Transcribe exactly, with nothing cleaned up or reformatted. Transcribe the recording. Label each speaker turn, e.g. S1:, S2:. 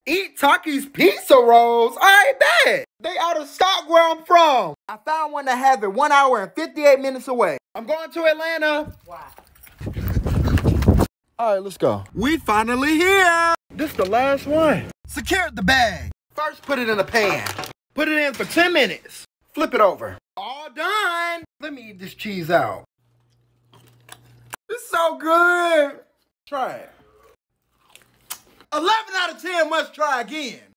S1: Eat Takis pizza rolls? I bet. They out of stock where I'm from. I found one that has it one hour and fifty-eight minutes away. I'm going to Atlanta. Why? All right, let's go. We finally here. This is the last one. Secure the bag. First, put it in a pan. Put it in for ten minutes. Flip it over. All done. Let me eat this cheese out. It's so good. Try it. eleven out of ten must try again.